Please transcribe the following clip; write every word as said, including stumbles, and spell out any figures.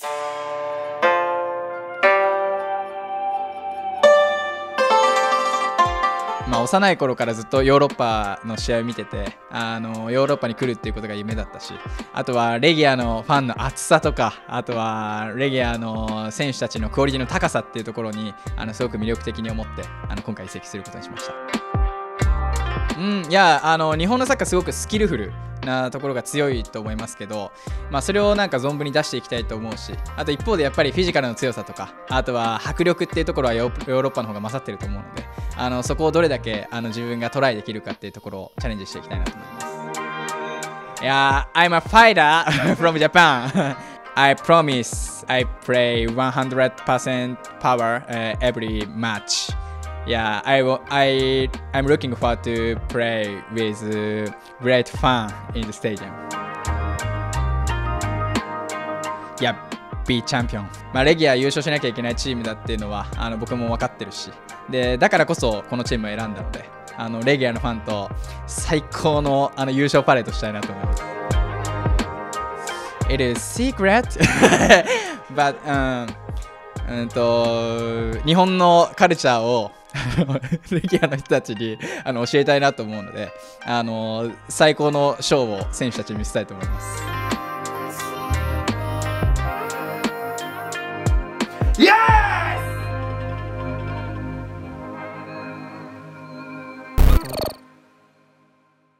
まあ、幼い頃からずっとヨーロッパの試合を見てて、あのヨーロッパに来るっていうことが夢だったし、あとはレギアのファンの熱さとか、あとはレギアの選手たちのクオリティの高さっていうところにあのすごく魅力的に思って、あの今回移籍することにしました。うん、いや、あの日本のサッカーすごくスキルフルなところが強いと思いますけど、まあ、それをなんか存分に出していきたいと思うし、あと一方でやっぱりフィジカルの強さとか、あとは迫力っていうところはヨーロッパの方が勝ってると思うので、あのそこをどれだけあの自分がトライできるかっていうところをチャレンジしていきたいなと思います。いや、I'm a fighter from Japan. I promise I play one hundred percent power、uh, every match.Yeah, I, I, I'm looking forward to play with great fun in the stadium. Yeah, be champion. まあレギア優勝しなきゃいけないチームだっていうのはあの僕も分かってるし、でだからこそこのチームを選んだので、あのレギアのファンと最高のあの優勝パレードしたいなと思います。It is secret, but、um, うんと日本のカルチャーをレギアの人たちにあの教えたいなと思うので、あの最高のショーを選手たちに見せたいと思います。